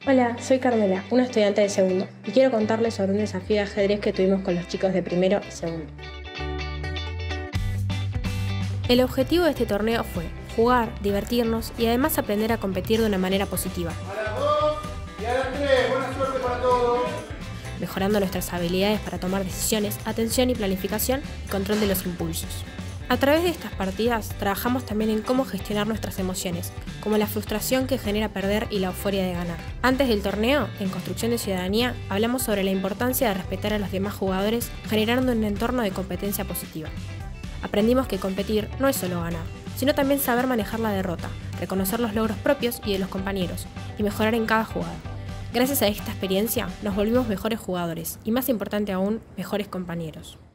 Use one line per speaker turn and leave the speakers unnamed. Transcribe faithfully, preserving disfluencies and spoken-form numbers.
Hola, soy Carmela, una estudiante de segundo, y quiero contarles sobre un desafío de ajedrez que tuvimos con los chicos de primero y segundo. El objetivo de este torneo fue jugar, divertirnos y además aprender a competir de una manera positiva.
A las dos y a las tres, buena suerte para todos.
Mejorando nuestras habilidades para tomar decisiones, atención y planificación y control de los impulsos. A través de estas partidas trabajamos también en cómo gestionar nuestras emociones, como la frustración que genera perder y la euforia de ganar. Antes del torneo, en Construcción de Ciudadanía, hablamos sobre la importancia de respetar a los demás jugadores, generando un entorno de competencia positiva. Aprendimos que competir no es solo ganar, sino también saber manejar la derrota, reconocer los logros propios y de los compañeros, y mejorar en cada jugada. Gracias a esta experiencia, nos volvimos mejores jugadores, y más importante aún, mejores compañeros.